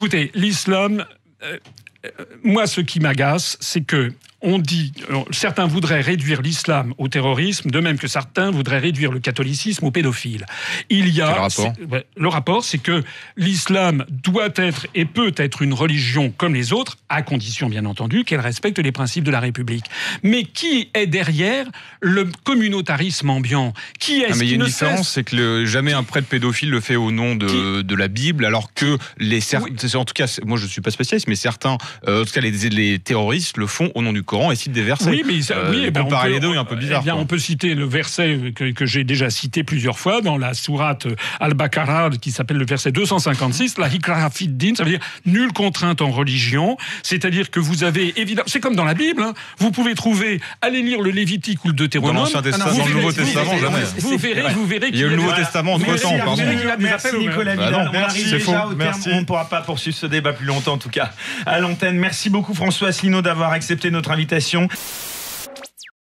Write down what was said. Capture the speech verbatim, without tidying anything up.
Écoutez, l'islam, euh, euh, moi, ce qui m'agace, c'est que on dit, certains voudraient réduire l'islam au terrorisme, de même que certains voudraient réduire le catholicisme aux pédophiles. Il y a le rapport, c'est, le rapport, c'est que l'islam doit être et peut être une religion comme les autres, à condition bien entendu qu'elle respecte les principes de la République. Mais qui est derrière le communautarisme ambiant? Qui est-ce ah, mais qui il y a une ne différence, cesse... c'est que le, jamais un prêtre pédophile le fait au nom de, qui... de la Bible, alors que les cer- oui. en tout cas, moi je suis pas spécialiste, mais certains, euh, en tout cas les, les terroristes le font au nom du Coran et citent des versets. Oui, mais ça, euh, oui, ben comparer peut, les deux est un peu bizarre. Eh bien, on peut citer le verset que, que j'ai déjà cité plusieurs fois dans la sourate Al-Baqarah, qui s'appelle le verset deux cent cinquante-six, la hikrah fid din, ça veut dire nulle contrainte en religion, c'est-à-dire que vous avez évidemment, c'est comme dans la Bible, hein, vous pouvez trouver, allez lire le Lévitique ou le Deutéronome. Dans l'Ancien Testament, ah non, dans le Nouveau vous, Testament, vous, jamais. Vous verrez, vous verrez qu'il il y a le Nouveau voilà. Testament entre temps, pardon. Merci Nicolas Vidal. Bah non, on merci, arrive c'est déjà faux. au Merci. terme. On ne pourra pas poursuivre ce débat plus longtemps, en tout cas à l'antenne. Merci beaucoup François Asselineau d'avoir accepté notre invitation.